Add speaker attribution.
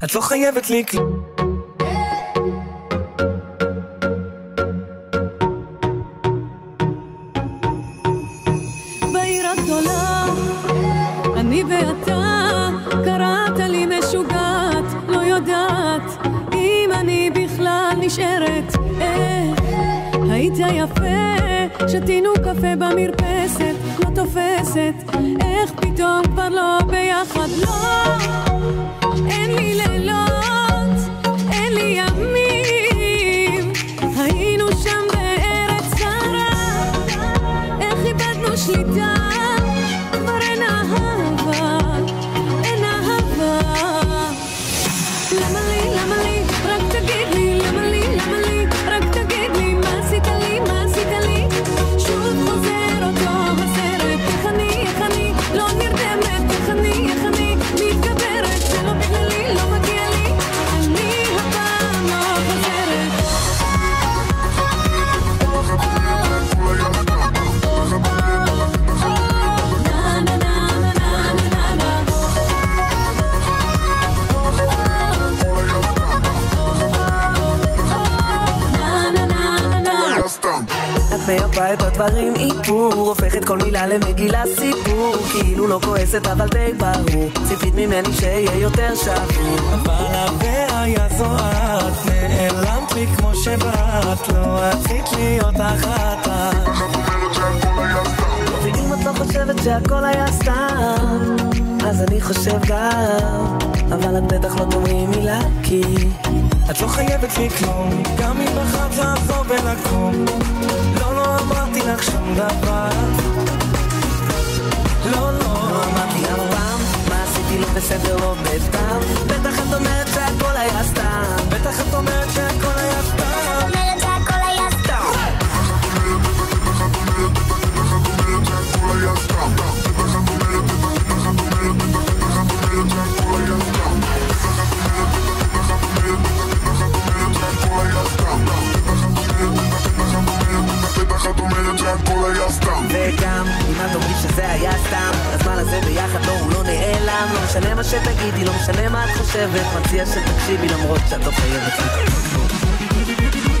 Speaker 1: את לא חייבת לי כלום.
Speaker 2: בעיר הגדולה אני ואתה, קראת לי משוגעת, לא יודעת אם אני בכלל נשארת. היית יפה, שתינו קפה במרפסת, לא תופסת, איך פתאום כבר לא ביחד. לא, אין לי לילות, אין לי ימים, היינו שם בארץ זרה, איך איבדנו שליטה, כבר אין אהבה, אין אהבה. למה לי, רק תגיד לי, למה לי, רק תגיד לי, מה עשית לי, מה עשית לי? שוב חוזר אותו הסרט, איך אני, לא נרדמת, איך אני, מתגברת, זה לא בגללי, לא מגיע לי, אני הפעם לא חוזרת.
Speaker 1: את מייפה את הדברים איפור, הופכת כל מילה למגילה סיפור, כאילו לא כועסת אבל די ברור, ציפית ממני שיהיה יותר שבור, אבל הבא היה זוהת, נעלמת לי כמו שבאת, לא רצית להיות אחת. ואם את לא חושבת שהכל היה סתם, אז אני חושב גם, אבל את בטח לא תאמרי מילה, כי את לא חייבת לי כלום, גם אם בחרת לעזוב ולקום. לא אמרתי לך שום דבר, לא אמרתי אף פעם, מה עשיתי לא בסדר לא בטעם, בטח את אומרת שהכל היה סתם, בטח את אומרת שהכל היה סתם, אומרת שהכל היה סתם, וגם אם את אומרת שזה היה סתם, הזמן הזה ביחד לא, הוא לא נעלם, לא משנה מה שתגידי, לא משנה מה את חושבת, מציע שתקשיבי למרות שאת לא חייבת לי.